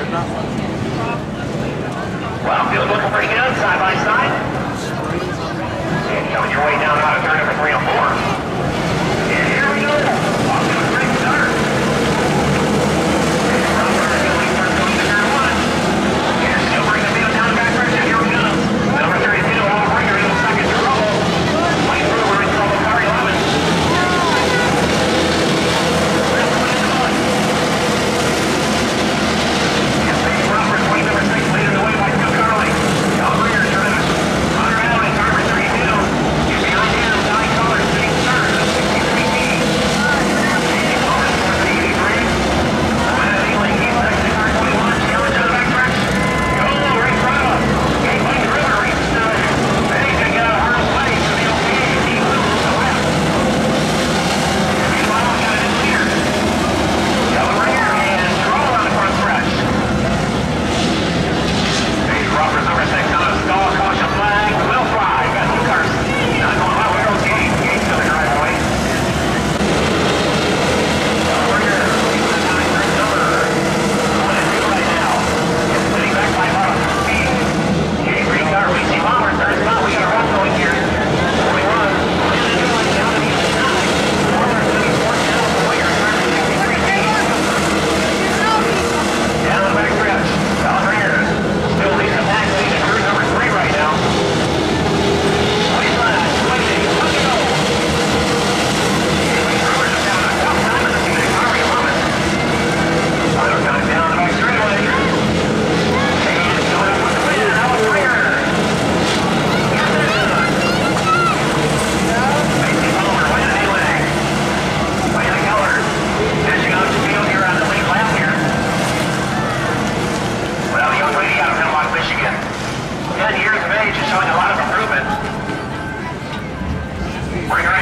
Well, field looking pretty good, side by side. And coming your way down out of turn number 3 and 4. And here we go. Off to a great start. And Robert going for turn 1. And still bring the field down back first. And here we go. Number 32, Al Bringer in second trouble. White Brewer in trouble, car 11. Showing a lot of improvement. We're